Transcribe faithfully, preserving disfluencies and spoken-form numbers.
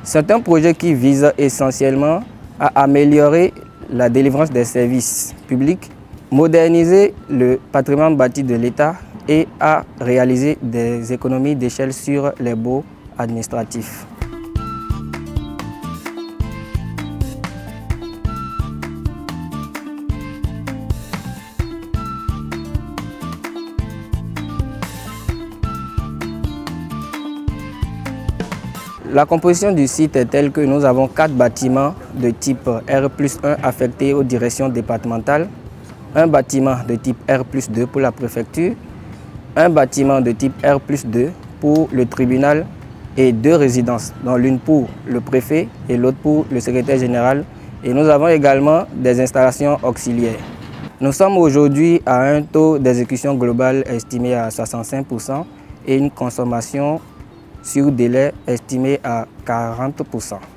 C'est un projet qui vise essentiellement à améliorer la délivrance des services publics, moderniser le patrimoine bâti de l'État et à réaliser des économies d'échelle sur les baux administratifs. La composition du site est telle que nous avons quatre bâtiments de type R plus un affectés aux directions départementales, un bâtiment de type R plus deux pour la préfecture, un bâtiment de type R plus deux pour le tribunal et deux résidences, dont l'une pour le préfet et l'autre pour le secrétaire général. Et nous avons également des installations auxiliaires. Nous sommes aujourd'hui à un taux d'exécution globale estimé à soixante-cinq pour cent et une consommation sur délai estimé à quarante pour cent.